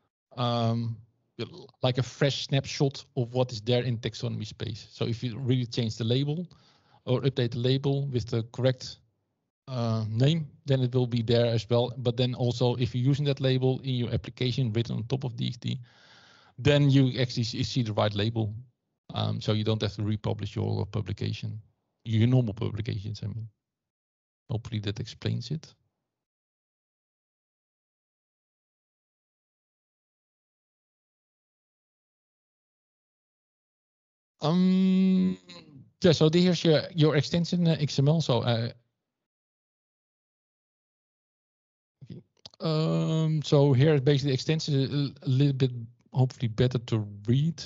like a fresh snapshot of what is there in taxonomy space. So if you really change the label or update the label with the correct name, then it will be there as well. But then also if you're using that label in your application written on top of DXD, then you actually see the right label. So you don't have to republish your publication, your normal publications, I mean. Hopefully that explains it. Yeah, so here's your extension XML. So so here basically the extension is a little bit hopefully better to read.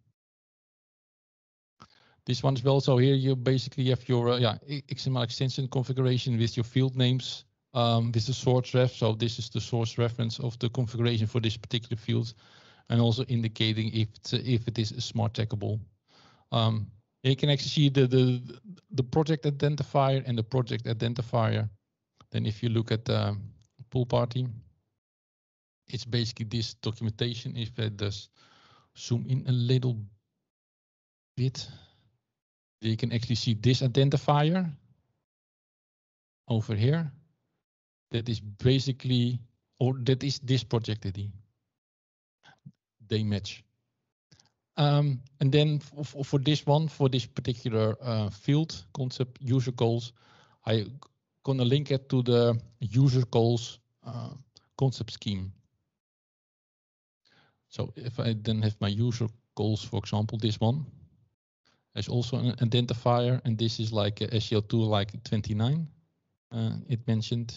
This one as well. So here you basically have your XML extension configuration with your field names, with the source ref. So this is the source reference of the configuration for this particular field, and also indicating if it is smart taggable. You can actually see the project identifier and the project identifier. Then if you look at the pool party, it's basically this documentation. If I just zoom in a little bit, you can actually see this identifier over here. That is basically, or that is this project ID. They match. And then for this one, for this particular field concept user goals, I gonna link it to the user goals concept scheme. So if I then have my user goals, for example, this one, there's also an identifier, and this is like a SEO2 like 29. It mentioned,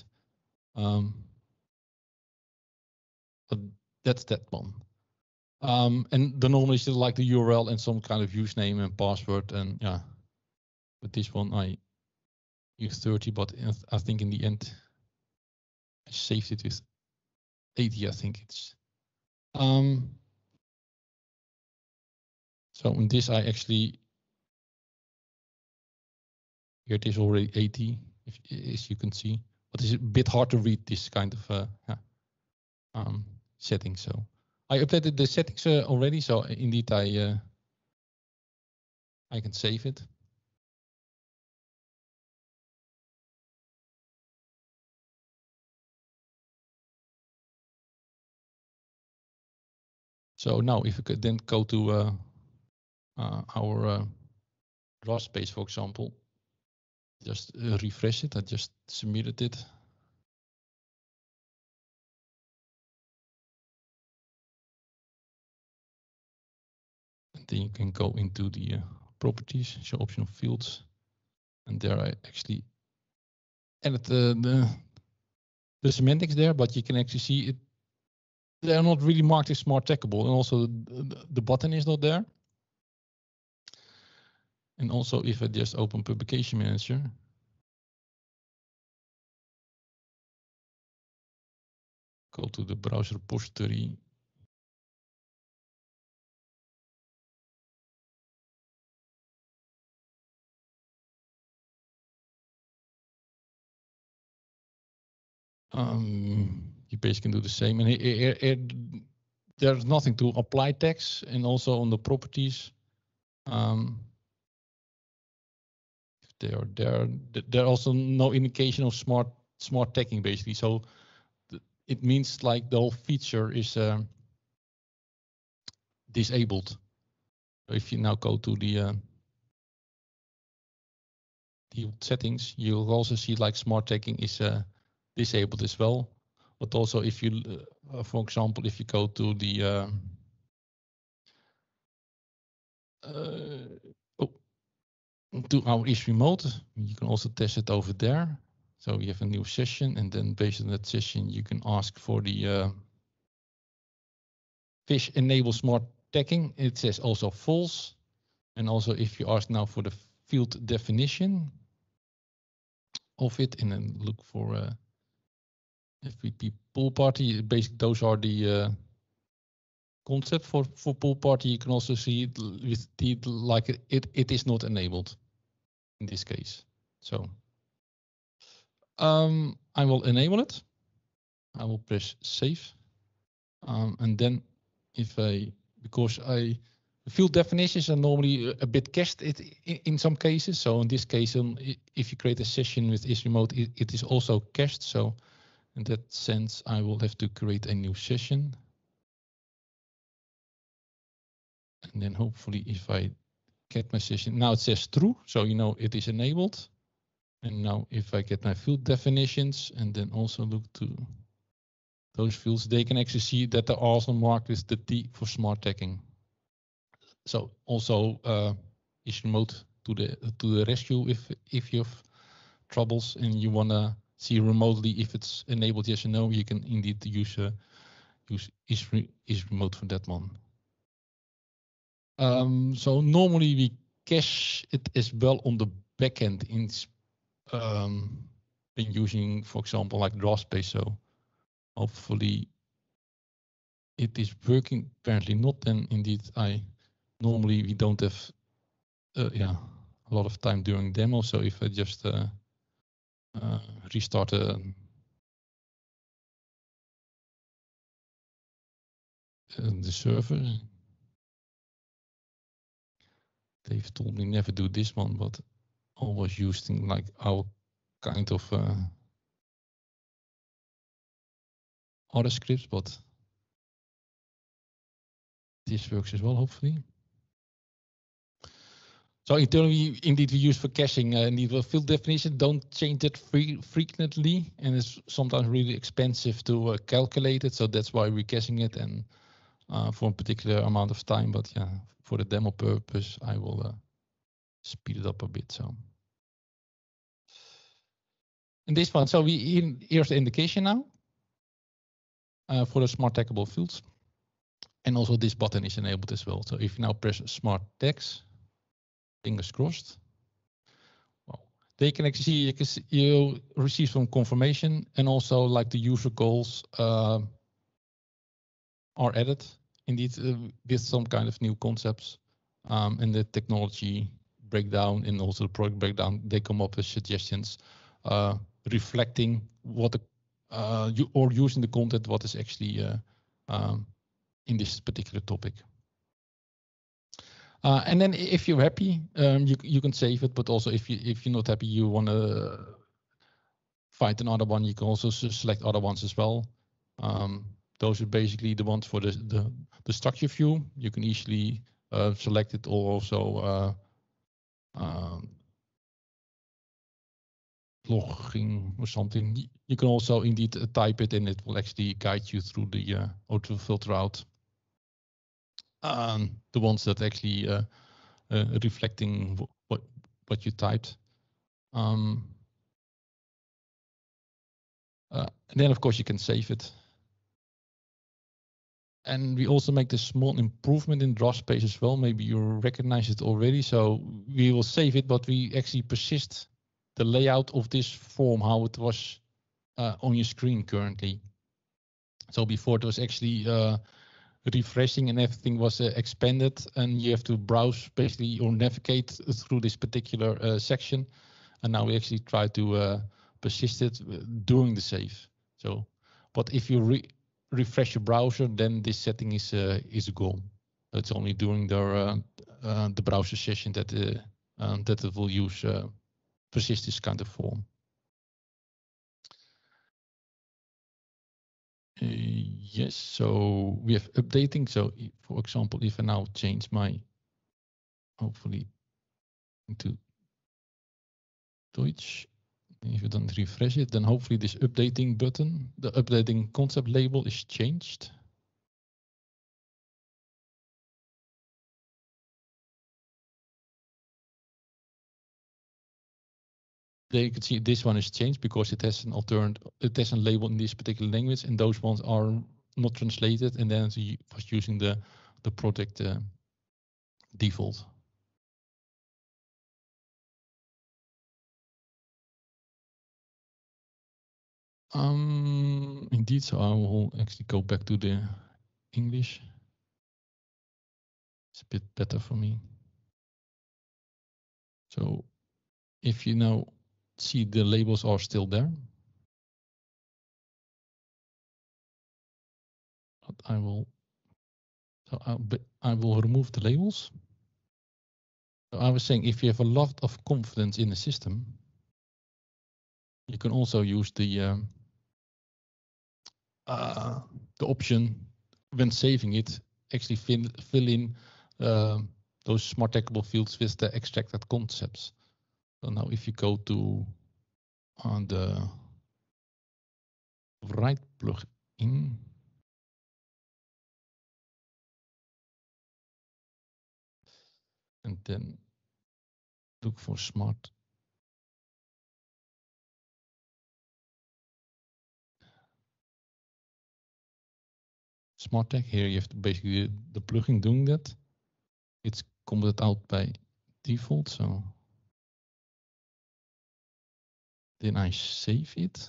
but that's that one. And the normal is like the URL and some kind of username and password, and yeah. But this one I use 30, but I think in the end I saved it with 80. I think it's. So in this I actually. Here it is already 80, as you can see, but it's a bit hard to read this kind of settings. So I updated the settings already, so indeed I can save it. So now if we could then go to our draft space, for example, just refresh it. I just submitted it. And then you can go into the properties, show optional fields. And there I actually added the semantics there, but you can actually see it. They are not really marked as smart taggable, and also the button is not there. And also, if I just open Publication Manager, go to the browser repository. You basically can do the same, and there's nothing to apply tags, and also on the properties, if they are there, there's also no indication of smart tagging basically. So it means like the whole feature is disabled. If you now go to the settings, you'll also see like smart tagging is disabled as well. But also if you, for example, if you go to the to our is remote, you can also test it over there. So we have a new session, and then based on that session, you can ask for the fish enable smart tagging. It says also false. And also if you ask now for the field definition of it, and then look for FPP pool party, basically those are the concept for pool party. You can also see it with the like it is not enabled in this case. So I will enable it. I will press save, and then because field definitions are normally a bit cached in some cases. So in this case, if you create a session with is remote, it is also cached. So in that sense, I will have to create a new session. And then hopefully if I get my session, now it says true. So you know it is enabled. And now if I get my field definitions and then also look to those fields, they can actually see that they're also marked with the T for smart tagging. So also is remote to the rescue if you have troubles and you want to see remotely if it's enabled yes or no. You can indeed use is remote for that one. So normally we cache it as well on the backend in using, for example, like DraftSpace. So hopefully it is working. Apparently not. Then indeed normally we don't have a lot of time during demo. So if I just restart the server, they've told me never do this one, but always using like our kind of other scripts, but this works as well, hopefully. So internally, indeed, we use for caching. Indeed, the field definition, don't change it frequently, and it's sometimes really expensive to calculate it. So that's why we're caching it, and for a particular amount of time. But yeah, for the demo purpose, I will speed it up a bit. So in this one, so here's the indication now for the smart taggable fields, and also this button is enabled as well. So if you now press smart tags, fingers crossed. Well, they can actually see you receive some confirmation, and also like the user goals are added indeed with some kind of new concepts, and the technology breakdown and also the product breakdown. They come up with suggestions reflecting what the or using the content what is actually in this particular topic. And then if you're happy, you can save it. But also if you're not happy, you want to find another one, you can also select other ones as well. Those are basically the ones for the structure view. You can easily select it, or also logging or something. You can also indeed type it, and it will actually guide you through the auto filter out. the ones that actually reflecting what you typed. And then of course you can save it. And we also make this small improvement in draft space as well. Maybe you recognize it already. So we will save it, but we actually persist the layout of this form, how it was on your screen currently. So before it was actually refreshing and everything was expanded, and you have to browse basically or navigate through this particular section. And now we actually try to persist it during the save. So, but if you refresh your browser, then this setting is gone. It's only during the browser session that it will use persist this kind of form. Yes, so we have updating. So for example, if I now change my, hopefully into Deutsch, if you don't refresh it, then hopefully this updating button, the updating concept label is changed. There you can see this one is changed because it has an alternative, it has a label in this particular language, and those ones are not translated, and then it was using the project default. Indeed, so I will actually go back to the English. It's a bit better for me. So if you now see the labels are still there, but I will remove the labels. So I was saying, if you have a lot of confidence in the system, you can also use the option when saving it, actually fill in those smart taggable fields with the extracted concepts. So now if you go to the right plugin, and then look for smart tag. Here you have to basically the plugin doing that. It's commented out by default, so then I save it,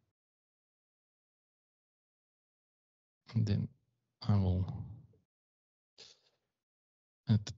and then I will add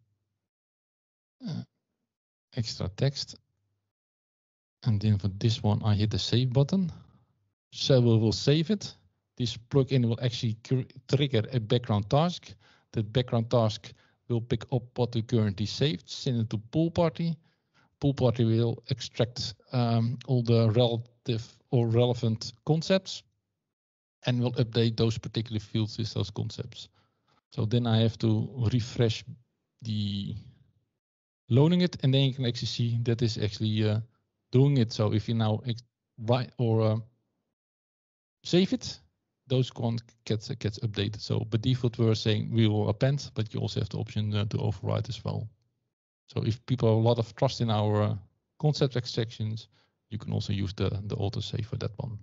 extra text, and then for this one I hit the save button. So we will save it. This plugin will actually trigger a background task. The background task will pick up what we currently saved, send it to Pool Party. Pool Party will extract all the relative or relevant concepts, and will update those particular fields with those concepts. So then I have to refresh the loading it, and then you can actually see that is actually doing it. So if you now write or save it, those gets updated. So by default, we're saying we will append, but you also have the option to override as well. So if people have a lot of trust in our concept extractions, you can also use the autosave for that one.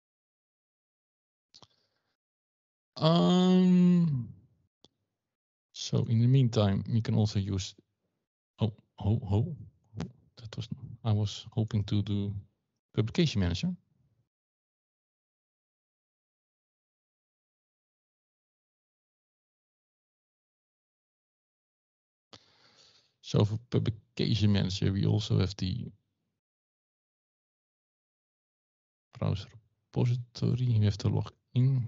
So in the meantime, we can also use, that was, I was hoping to do Publication Manager. So for Publication Manager, we also have the browser repository. You have to log in.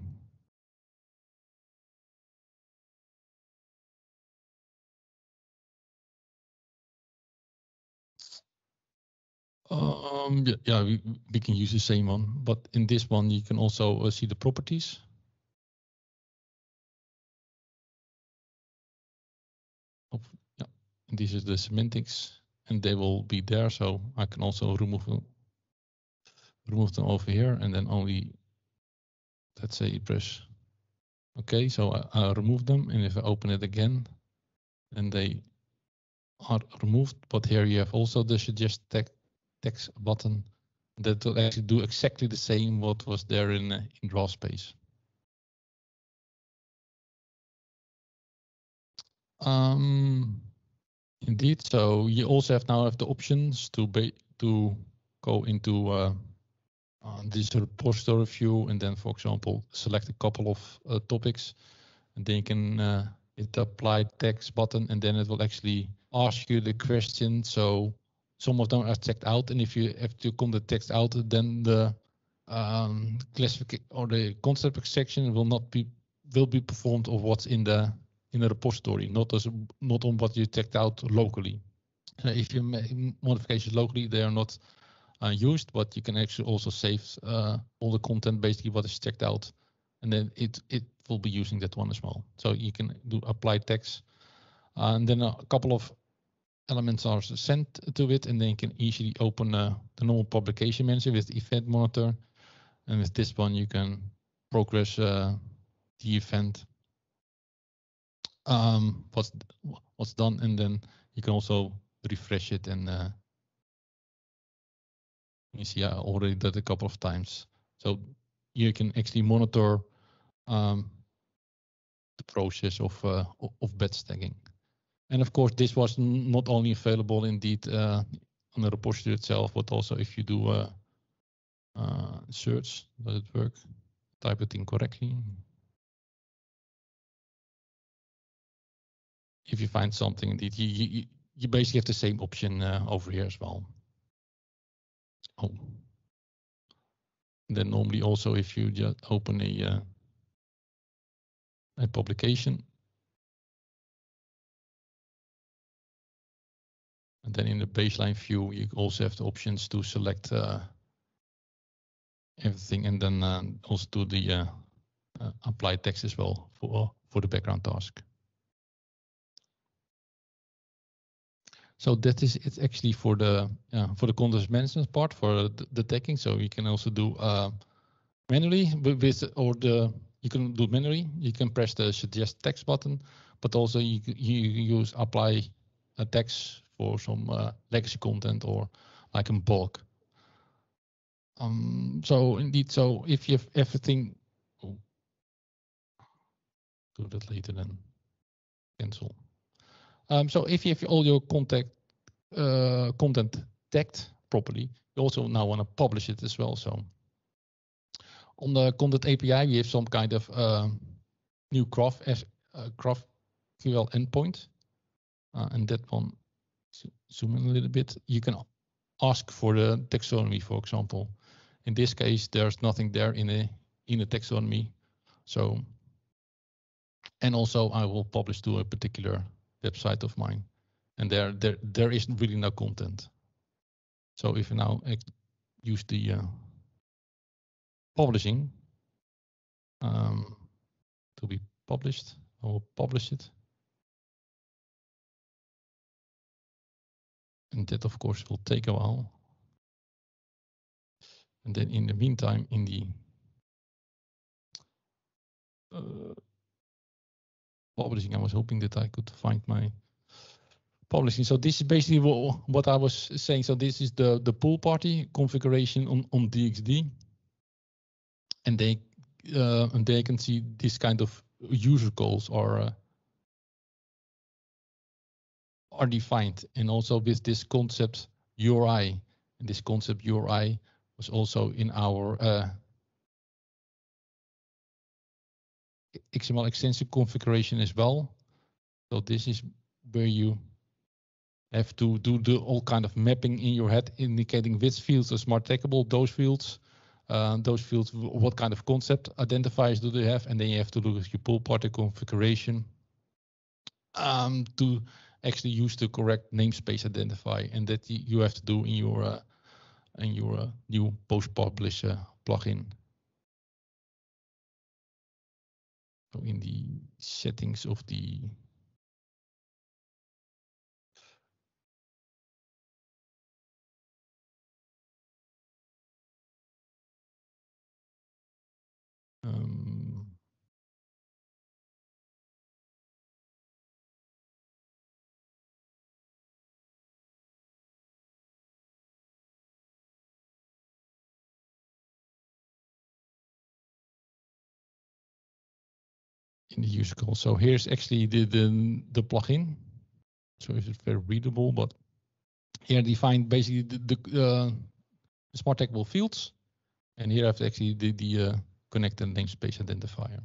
Yeah, we can use the same one, but in this one you can also see the properties. Yeah, and this is the semantics, and they will be there. So I can also remove them over here, and then only, let's say, press Okay, so I remove them, and if I open it again, then they are removed. But here you have also the suggest text button that will actually do exactly the same what was there in draw space. Indeed. So you also now have the options to go into this repository view, and then, for example, select a couple of topics, and then you can hit the apply text button, and then it will actually ask you the question. So some of them are checked out, and if you have to come the text out, then the classification or the concept section will be performed of what's in the repository, not on what you checked out locally. If you make modifications locally, they are not used, but you can actually also save all the content, basically what is checked out, and then it will be using that one as well. So you can do apply text, and then a couple of elements are sent to it, and then you can easily open the normal publication manager with the event monitor, and with this one you can progress the event, what's done, and then you can also refresh it, and you see I already did a couple of times. So you can actually monitor the process of batch tagging. And of course, this was not only available indeed on the repository itself, but also if you do a search, does it work? Type it in correctly. If you find something, indeed, you basically have the same option over here as well. Oh. And then normally also if you just open a publication, and then in the baseline view, you also have the options to select everything, and then also do the apply text as well for the background task. So that is it's actually for the context management part, for the tagging. So you can also do manually you can do manually. You can press the suggest text button, but also you use apply a text for some legacy content or like in bulk. So indeed, so if you have everything, do that later then cancel. So if you have all your content tagged properly, you also now want to publish it as well. So on the content API, we have some kind of new GraphQL endpoint, and that one, zoom in a little bit. You can ask for the taxonomy, for example. In this case, there's nothing there in a taxonomy. So, and also I will publish to a particular website of mine, and there is really no content. So if you now use the publishing to be published, I will publish it. And that, of course, will take a while. And then in the meantime, in the publishing, I was hoping that I could find my publishing. So this is basically what I was saying. So this is the pool party configuration on DXD. And they can see this kind of user goals are defined. And also with this concept URI, and this concept URI was also in our XML extension configuration as well. So this is where you have to do all kind of mapping in your head, indicating which fields are smart taggable, those fields, what kind of concept identifiers do they have, and then you have to look at your pool party configuration to actually use the correct namespace identifier, and that you have to do in your new post-publish plugin. So in the settings of the in the user call. So here's actually the plugin. So it's very readable, but here define basically the smart taggable fields, and here I have actually the connected namespace identifier.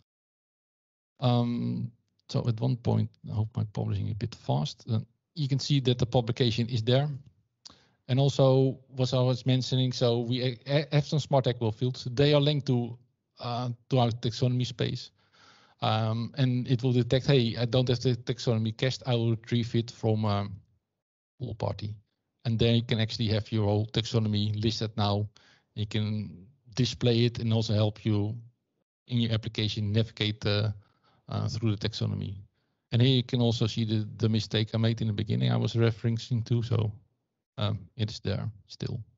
So at one point, I hope my publishing a bit fast. You can see that the publication is there. And also, what I was mentioning, so we have some smart taggable fields. They are linked to our taxonomy space. And it will detect, hey, I don't have the taxonomy cached. I will retrieve it from all party. And then you can actually have your whole taxonomy listed now. You can display it and also help you in your application navigate through the taxonomy. And here you can also see the mistake I made in the beginning I was referencing to. So it is there still.